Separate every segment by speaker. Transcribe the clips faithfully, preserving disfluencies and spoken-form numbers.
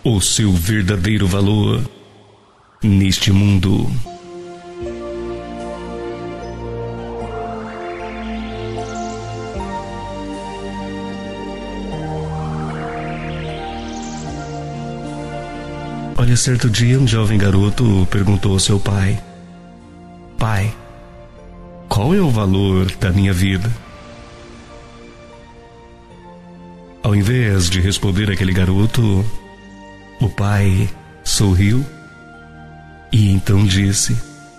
Speaker 1: o seu verdadeiro valor neste mundo. Olha, certo dia um jovem garoto perguntou ao seu pai: Pai, qual é o valor da minha vida? Ao invés de responder aquele garoto, o pai sorriu e então disse: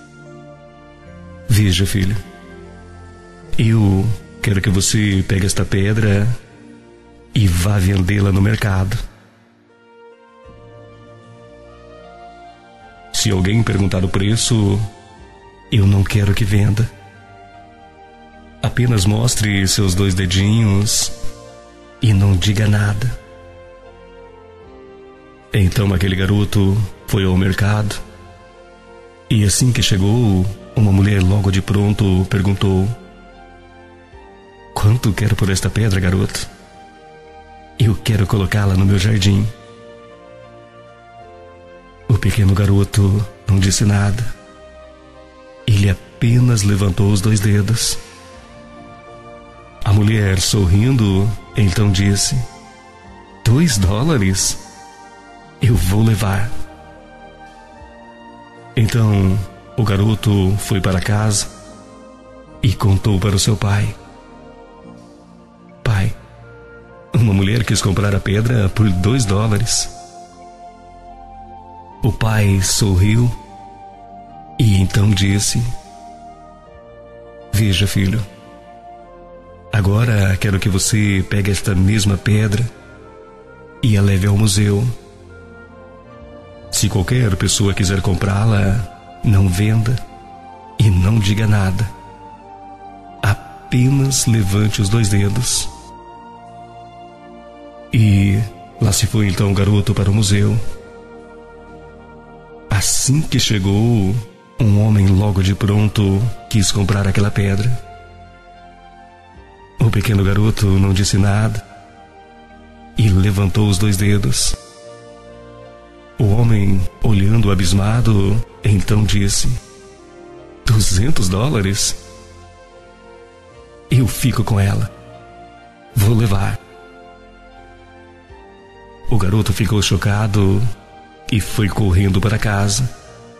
Speaker 1: Veja, filho, eu quero que você pegue esta pedra e vá vendê-la no mercado. Se alguém perguntar o preço, eu não quero que venda. Apenas mostre seus dois dedinhos e não diga nada. Então aquele garoto foi ao mercado e assim que chegou, uma mulher logo de pronto perguntou: Quanto quero por esta pedra, garoto? Eu quero colocá-la no meu jardim. O pequeno garoto não disse nada. Ele apenas levantou os dois dedos. A mulher, sorrindo, então disse: Dois dólares? Eu vou levar. Então o garoto foi para casa e contou para o seu pai: Pai, uma mulher quis comprar a pedra por dois dólares. O pai sorriu e então disse: Veja, filho, agora quero que você pegue esta mesma pedra e a leve ao museu. Se qualquer pessoa quiser comprá-la, não venda e não diga nada. Apenas levante os dois dedos. E lá se foi então o garoto para o museu. Assim que chegou, um homem logo de pronto quis comprar aquela pedra. O pequeno garoto não disse nada e levantou os dois dedos. O homem, olhando abismado, então disse: Duzentos dólares? Eu fico com ela. Vou levar. O garoto ficou chocado e foi correndo para casa.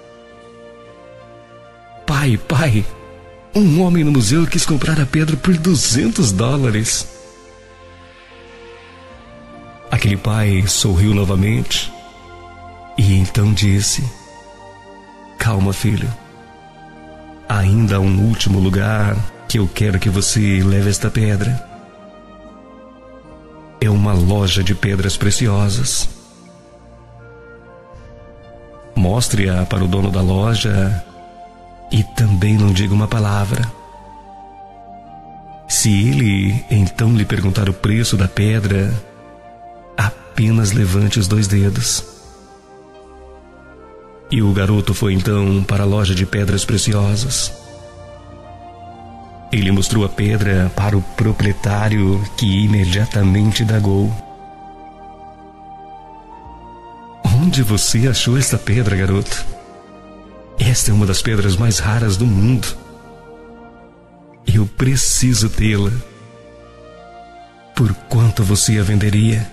Speaker 1: Pai, pai, um homem no museu quis comprar a pedra por duzentos dólares. Aquele pai sorriu novamente e então disse: Calma, filho. Ainda há um último lugar que eu quero que você leve esta pedra. É uma loja de pedras preciosas. Mostre-a para o dono da loja e também não diga uma palavra. Se ele então lhe perguntar o preço da pedra, apenas levante os dois dedos. E o garoto foi então para a loja de pedras preciosas. Ele mostrou a pedra para o proprietário, que imediatamente indagou: Onde você achou esta pedra, garoto? Esta é uma das pedras mais raras do mundo. Eu preciso tê-la. Por quanto você a venderia?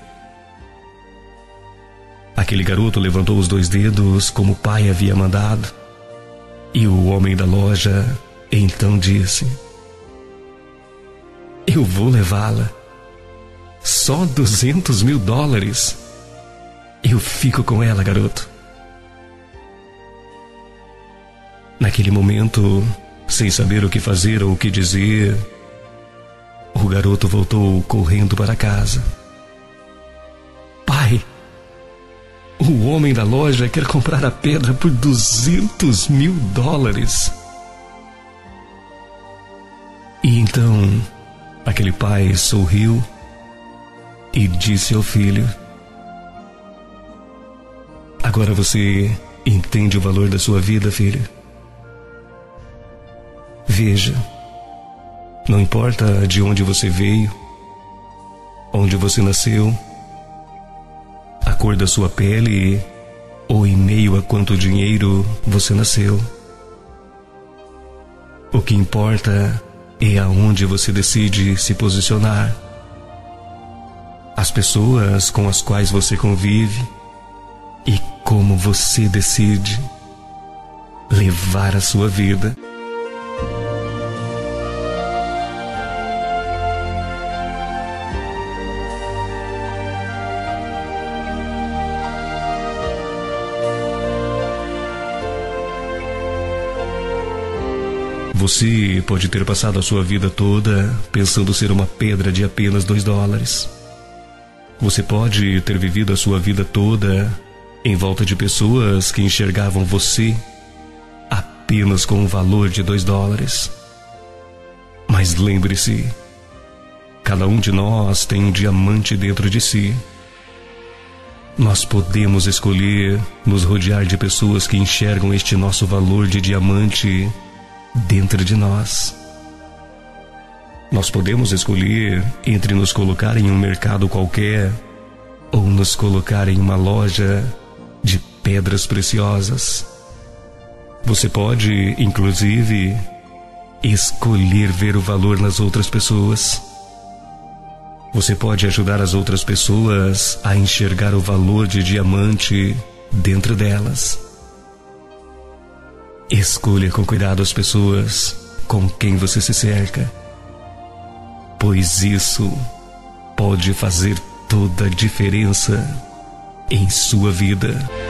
Speaker 1: Aquele garoto levantou os dois dedos como o pai havia mandado. E o homem da loja então disse: Eu vou levá-la. Só duzentos mil dólares. Eu fico com ela, garoto. Naquele momento, sem saber o que fazer ou o que dizer, o garoto voltou correndo para casa. Pai, o homem da loja quer comprar a pedra por duzentos mil dólares. E então, aquele pai sorriu e disse ao filho: Agora você entende o valor da sua vida, filho? Veja, não importa de onde você veio, onde você nasceu, a cor da sua pele ou em meio a quanto dinheiro você nasceu. O que importa é aonde você decide se posicionar. As pessoas com as quais você convive e como você decide levar a sua vida. Você pode ter passado a sua vida toda pensando ser uma pedra de apenas dois dólares. Você pode ter vivido a sua vida toda em volta de pessoas que enxergavam você apenas com o valor de dois dólares. Mas lembre-se, cada um de nós tem um diamante dentro de si. Nós podemos escolher nos rodear de pessoas que enxergam este nosso valor de diamante dentro de nós. Nós podemos escolher entre nos colocar em um mercado qualquer ou nos colocar em uma loja de pedras preciosas. Você pode, inclusive, escolher ver o valor nas outras pessoas. Você pode ajudar as outras pessoas a enxergar o valor de diamante dentro delas. Escolha com cuidado as pessoas com quem você se cerca, pois isso pode fazer toda a diferença em sua vida.